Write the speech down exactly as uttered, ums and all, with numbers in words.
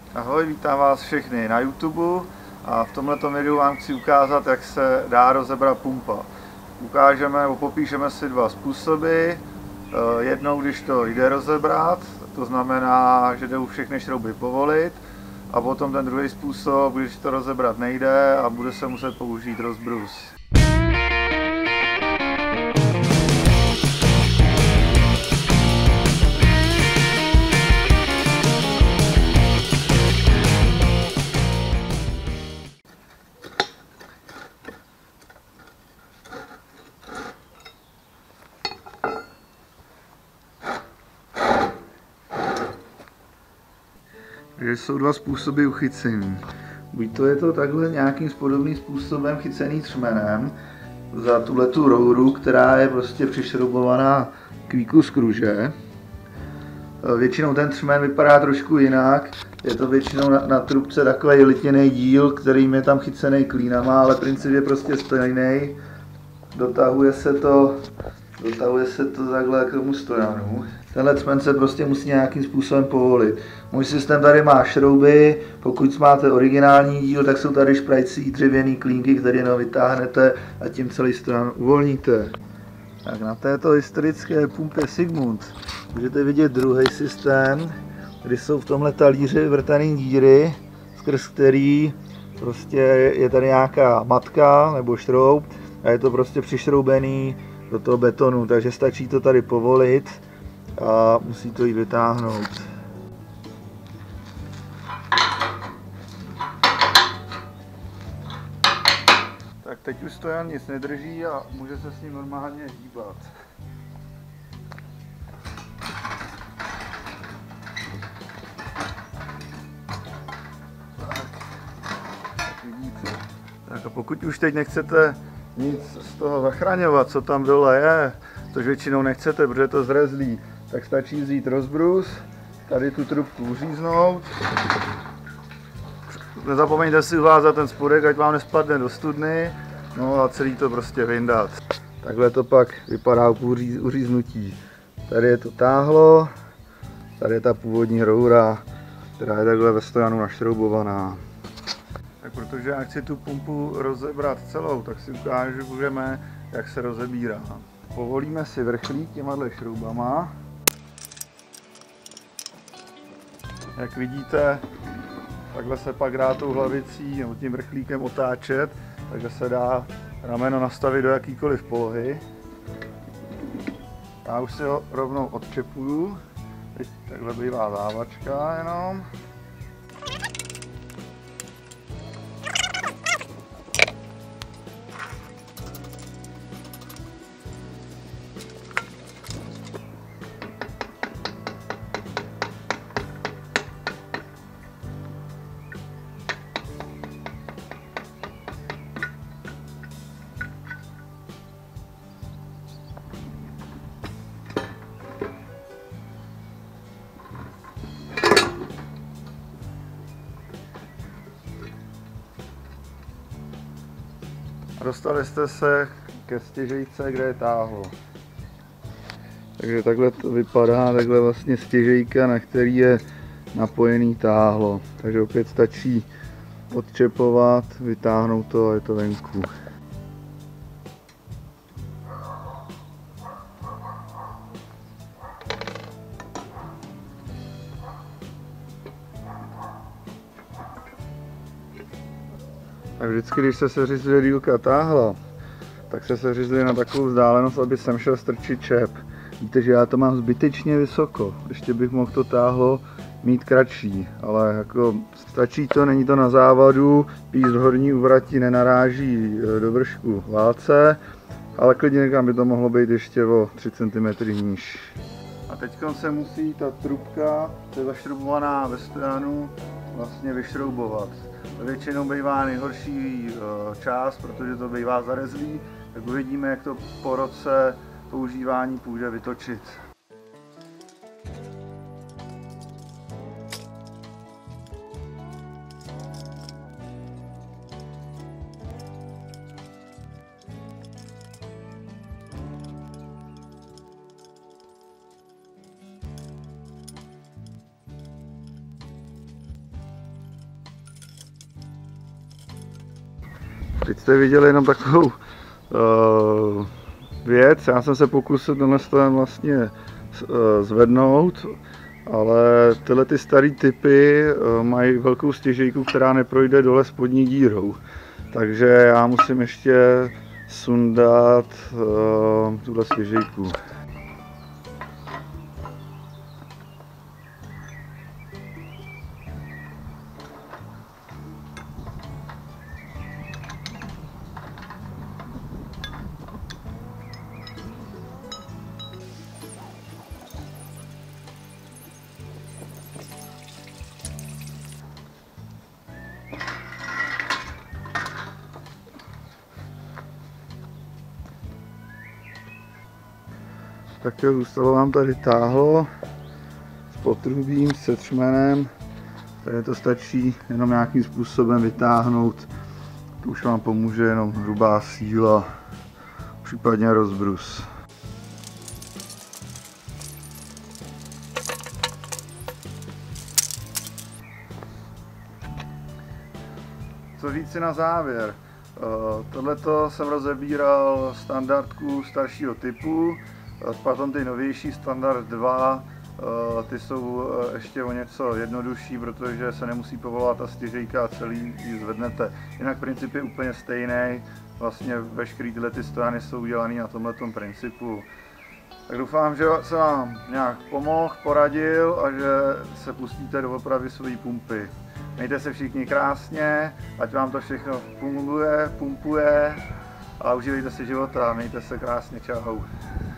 Ahoj, vítám vás všechny na YouTube a v tomto videu vám chci ukázat, jak se dá rozebrat pumpa. Ukážeme nebo popíšeme si dva způsoby. Jednou, když to jde rozebrat, to znamená, že jde u všechny šrouby povolit, a potom ten druhý způsob, když to rozebrat nejde a bude se muset použít rozbrus. Takže jsou dva způsoby uchycení. Buď to je to takhle nějakým podobným způsobem chycený třmenem za tuhletu rouru, která je prostě přišroubovaná k víku z kruže. Většinou ten třmen vypadá trošku jinak. Je to většinou na, na trubce takový litěný díl, kterým je tam chycený klínama, ale princip je prostě stejný. Dotahuje se to, dotahuje se to takhle k tomu stojanu. Tenhle třmen se prostě musí nějakým způsobem povolit. Můj systém tady má šrouby, pokud máte originální díl, tak jsou tady šprajcí dřevěný klínky, které jenom vytáhnete a tím celý stojan uvolníte. Tak na této historické pumpě Sigmund můžete vidět druhý systém, kdy jsou v tomhle talíři vrtaný díry, skrz který prostě je tady nějaká matka nebo šroub a je to prostě přišroubený do toho betonu, takže stačí to tady povolit a musí to jít vytáhnout. Tak teď už stojan nic nedrží a může se s ním normálně hýbat. Tak, tak vidíte. Tak a pokud už teď nechcete nic z toho zachraňovat, co tam dole je, což většinou nechcete, protože je to zrezlý, tak stačí vzít rozbrus, tady tu trubku uříznout. Nezapomeňte si uvázat ten spodek, ať vám nespadne do studny, no a celý to prostě vyndat. Takhle to pak vypadá u uříznutí. Tady je to táhlo, tady je ta původní roura, která je takhle ve stojanu našroubovaná. Tak protože já chci tu pumpu rozebrat celou, tak si ukážeme, jak se rozebírá. Povolíme si vrchlík těmahle šroubama. Jak vidíte, takhle se pak dá tou hlavicí nebo tím vrchlíkem otáčet, takže se dá rameno nastavit do jakýkoliv polohy. Já už si ho rovnou odčepuju. Teď takhle bývá závačka jenom. Dostali jste se ke stěžejce, kde je táhlo. Takže takhle to vypadá, takhle vlastně stěžejka, na který je napojený táhlo. Takže opět stačí odčepovat, vytáhnout to a je to venku. A vždycky, když se seřizuje dílka táhla, tak se seřizuje na takovou vzdálenost, aby sem šel strčit čep. Víte, že já to mám zbytečně vysoko, ještě bych mohl to táhlo mít kratší, ale jako stačí to, není to na závadu, píst horní uvratí nenaráží do vršku válce, ale klidně někam by to mohlo být ještě o tři centimetry níž. A teď se musí ta trubka, co je zašroubovaná ve stojanu, vlastně vyšroubovat. To většinou bývá nejhorší část, protože to bývá zarezlý, tak uvidíme, jak to po roce používání půjde vytočit. Teď jste viděli jenom takovou uh, věc, já jsem se pokusil tenhle ten vlastně uh, zvednout, ale tyhle ty staré typy uh, mají velkou stěžejku, která neprojde dole spodní dírou. Takže já musím ještě sundat uh, tuhle stěžejku. Tak jo, zůstalo vám tady táhlo s potrubím, se třmenem. Tady to stačí jenom nějakým způsobem vytáhnout. To už vám pomůže jenom hrubá síla, případně rozbrus. Co říci na závěr? Tohleto jsem rozebíral standardku staršího typu, potom ty novější standard dva, ty jsou ještě o něco jednodušší, protože se nemusí povolovat ta stěžejka a celý ji zvednete. Jinak princip je úplně stejný, vlastně veškeré tyhle ty stojany jsou udělané na tomhletom principu. Tak doufám, že se vám nějak pomohl, poradil a že se pustíte do opravy své pumpy. Mějte se všichni krásně, ať vám to všechno funguje, pumpuje a užívejte si života. Mějte se krásně, čau.